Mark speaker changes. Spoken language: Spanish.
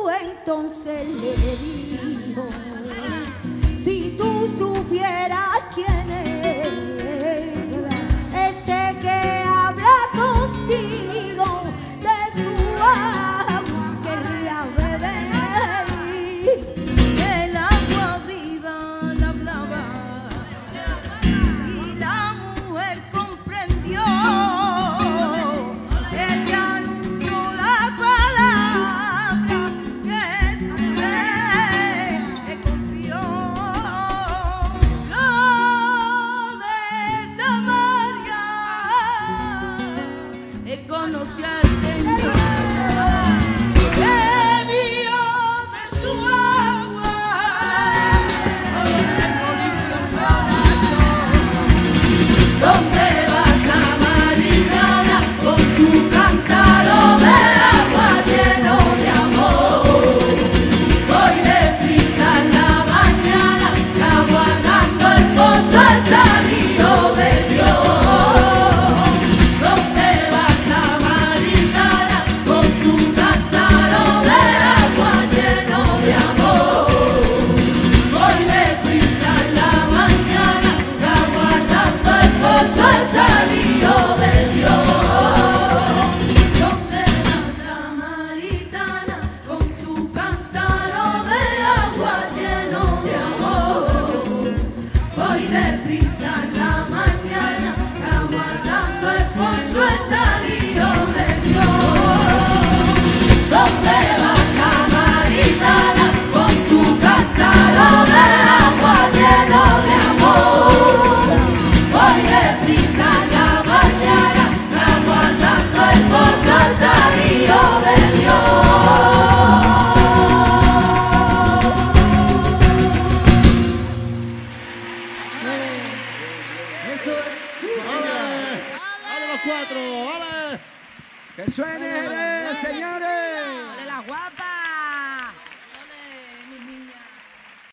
Speaker 1: entonces le dijo: si tú supieras quién es este que habla contigo, de su agua querría beber.
Speaker 2: El agua viva la hablaba y la mujer comprendió. Ella anunció la palabra que su rey le confió. Lo de Samaria conoció al Señor. Bebió de su agua, ¿dónde vas, samaritana, con tu cántaro de agua lleno de amor? Voy deprisa en la mañana, que aguardando el pozo está el Hijo de Dios. ¿Dónde vas, samaritana, con tu cántaro de agua lleno de amor? Voy deprisa en la mañana, que aguardando el pozo está el Hijo de Dios. ¿Dónde vas, samaritana, con tu cántaro de agua lleno de amor? Voy deprisa en la mañana, que aguardando el pozo está el Hijo de Dios. ¿Dónde vas, samaritana, con tu cántaro de agua lleno de amor? Voy deprisa en la mañana, que aguardando el pozo está el Hijo de Dios.
Speaker 3: Eso es.
Speaker 4: ¡Vale! ¡Vale los cuatro! ¡Vale!
Speaker 3: Que suene, señores.
Speaker 2: ¡De la guapa!